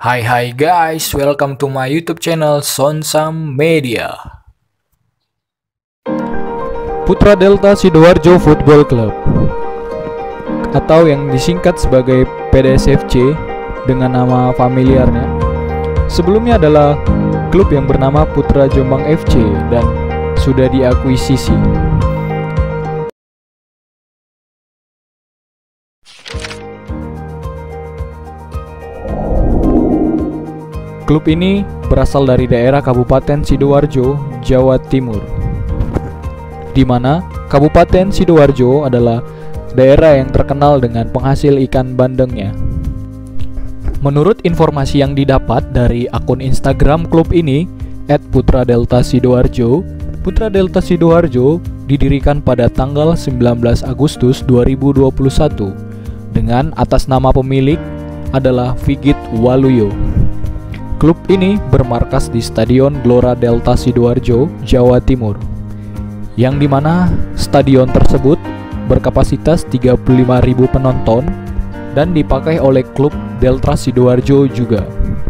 Hai guys, welcome to my YouTube channel Sonsam Media. Putra Delta Sidoarjo Football Club atau yang disingkat sebagai PDSFC dengan nama familiarnya sebelumnya adalah klub yang bernama Putra Jombang FC dan sudah diakuisisi. Klub ini berasal dari daerah Kabupaten Sidoarjo, Jawa Timur, di mana Kabupaten Sidoarjo adalah daerah yang terkenal dengan penghasil ikan bandengnya. Menurut informasi yang didapat dari akun Instagram klub ini @putradeltasidoarjo, Putra Delta Sidoarjo didirikan pada tanggal 19 Agustus 2021 dengan atas nama pemilik adalah Vigit Waluyo. Klub ini bermarkas di Stadion Gelora Delta Sidoarjo, Jawa Timur, yang dimana stadion tersebut berkapasitas 35.000 penonton dan dipakai oleh klub Delta Sidoarjo juga.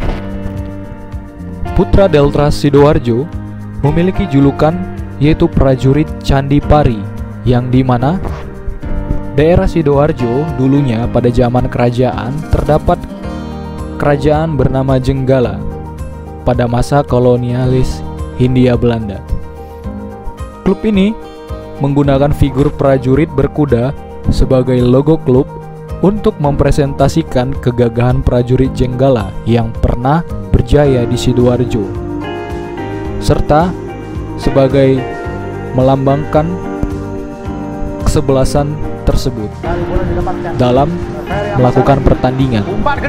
Putra Delta Sidoarjo memiliki julukan yaitu prajurit Candi Pari, yang dimana daerah Sidoarjo dulunya pada zaman kerajaan terdapat kerajaan bernama Jenggala pada masa kolonialis Hindia Belanda. Klub ini menggunakan figur prajurit berkuda sebagai logo klub untuk mempresentasikan kegagahan prajurit Jenggala yang pernah berjaya di Sidoarjo, serta sebagai melambangkan kesebelasan tersebut dalam melakukan pertandingan.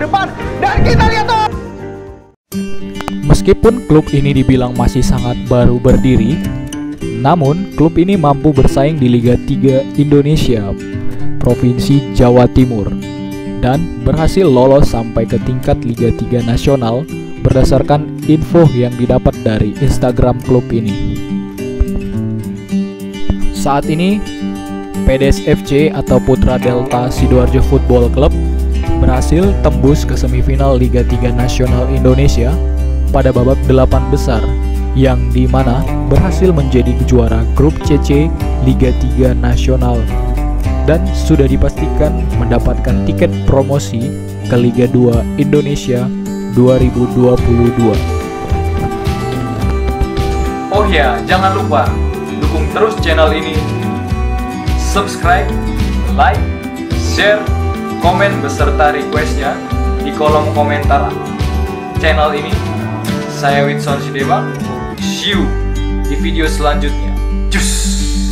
Meskipun klub ini dibilang masih sangat baru berdiri, namun klub ini mampu bersaing di Liga 3 Indonesia Provinsi Jawa Timur dan berhasil lolos sampai ke tingkat Liga 3 Nasional berdasarkan info yang didapat dari Instagram klub ini. Saat ini PDSFC atau Putra Delta Sidoarjo Football Club berhasil tembus ke semifinal Liga 3 Nasional Indonesia pada babak 8 besar, yang dimana berhasil menjadi juara grup CC Liga 3 Nasional dan sudah dipastikan mendapatkan tiket promosi ke Liga 2 Indonesia 2022. Oh ya, jangan lupa dukung terus channel ini. Subscribe, like, share, komen beserta requestnya di kolom komentar channel ini. Saya Witson Sidewang, see you di video selanjutnya. Cus.